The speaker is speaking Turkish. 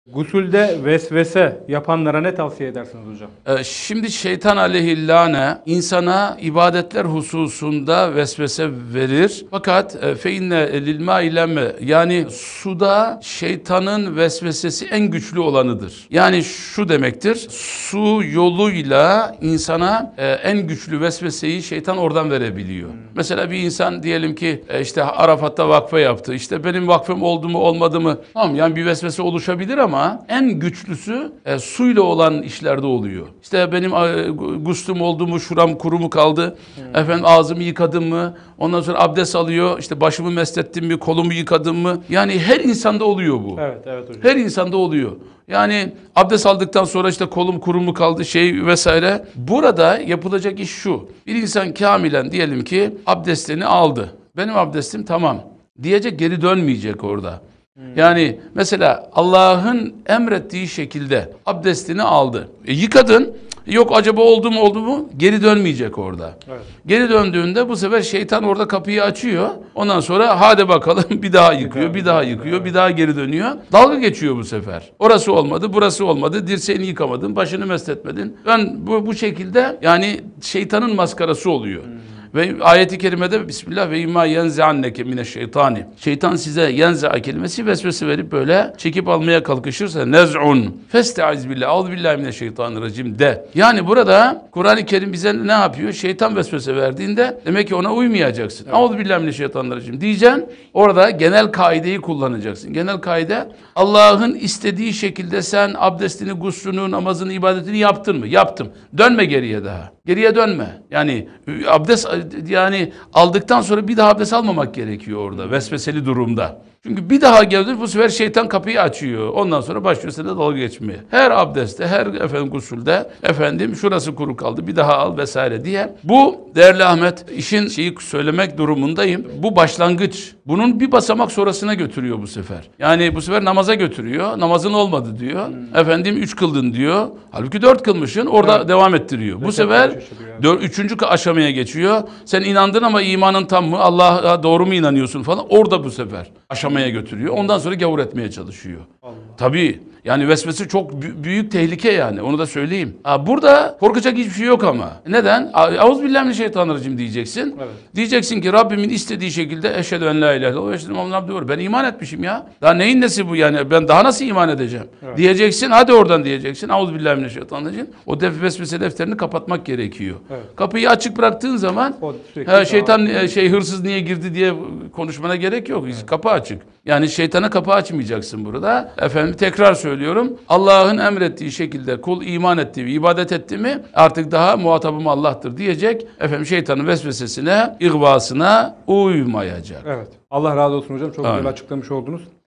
Gusülde vesvese yapanlara ne tavsiye edersiniz hocam? Şimdi şeytan aleyhillâne insana ibadetler hususunda vesvese verir. Fakat fe inne lil mâ'i lemme, yani suda şeytanın vesvesesi en güçlü olanıdır. Yani şu demektir. Su yoluyla insana en güçlü vesveseyi şeytan oradan verebiliyor. Mesela bir insan diyelim ki işte Arafat'ta vakfe yaptı. İşte benim vakfem oldu mu olmadı mı? Tamam, yani bir vesvese oluşabilir ama en güçlüsü suyla olan işlerde oluyor. İşte benim guslüm oldu mu, şuram kuru mu kaldı? Efendim ağzımı yıkadım mı? Ondan sonra abdest alıyor. İşte başımı meslettim mi, kolumu yıkadım mı? Yani her insanda oluyor bu. Evet hocam. Her insanda oluyor. Yani abdest aldıktan sonra işte kolum kuru mu kaldı vesaire. Burada yapılacak iş şu. Bir insan kamilen diyelim ki abdestini aldı. Benim abdestim tamam diyecek, geri dönmeyecek orada. Yani mesela Allah'ın emrettiği şekilde abdestini aldı. Yıkadın. Yok acaba oldu mu? Geri dönmeyecek orada. Evet. Geri döndüğünde bu sefer şeytan orada kapıyı açıyor. Ondan sonra hadi bakalım bir daha yıkıyor, bir daha yıkıyor, bir daha geri dönüyor. Dalga geçiyor bu sefer. Orası olmadı, burası olmadı. Dirseğini yıkamadın, başını mesletmedin. Ben bu şekilde yani şeytanın maskarası oluyor. Ve ayeti kerimede Bismillah ve imma yenzeanneke mineşşeytani. Şeytan size yenza kelimesi vesvese verip böyle çekip almaya kalkışırsa nez'un festaiz billah auzubillahi mineşşeytanirracim de. Yani burada Kur'an-ı Kerim bize ne yapıyor? Şeytan vesvese verdiğinde demek ki ona uymayacaksın. Evet. Auzubillahi mineşşeytanirracim diyeceksin. Orada genel kaideyi kullanacaksın. Genel kaide Allah'ın istediği şekilde sen abdestini, guslünü, namazını, ibadetini yaptın mı? Yaptım. Dönme geriye daha. Geriye dönme. Yani abdest yani aldıktan sonra bir daha abdest almamak gerekiyor orada vesveseli durumda. Çünkü bir daha gelir bu sefer şeytan kapıyı açıyor. Ondan sonra başlıyor seninle dalga geçmeye. Her abdestte, her gusülde şurası kuru kaldı bir daha al vesaire diye. Bu değerli Ahmet işin söylemek durumundayım. Bu başlangıç. Bunun bir basamak sonrasına götürüyor bu sefer. Yani bu sefer namaza götürüyor. Namazın olmadı diyor. 3 kıldın diyor. Halbuki 4 kılmışsın. Orada devam ettiriyor. Bu sefer 3. aşamaya geçiyor. Sen inandın ama imanın tam mı? Allah'a doğru mu inanıyorsun falan. Orada bu sefer aşamaya götürüyor. Ondan sonra gavur etmeye çalışıyor. Allah. Tabii. Yani vesvese çok büyük tehlike yani. Onu da söyleyeyim. Burada korkacak hiçbir şey yok ama. Neden? Euzubillahimineşşeytanirracim diyeceksin. Evet. Diyeceksin ki Rabbimin istediği şekilde eşhedü en la ilahe illallah ve eşhedü Muhammeden abdühü ve ben iman etmişim ya. Daha neyin nesi bu yani? Ben daha nasıl iman edeceğim? Evet. Diyeceksin. Hadi oradan diyeceksin. Euzubillahimineşşeytanirracim. O vesvese defterini kapatmak gerekiyor. Evet. Kapıyı açık bıraktığın zaman şeytan hırsız niye girdi diye konuşmana gerek yok. Evet. Kapı açık. Yani şeytana kapı açmayacaksın burada. Tekrar söylüyorum. Allah'ın emrettiği şekilde kul iman etti, ibadet etti mi artık daha muhatabım Allah'tır diyecek. Şeytanın vesvesesine, ihvasına uymayacak. Evet. Allah razı olsun hocam. Çok güzel açıklamış oldunuz.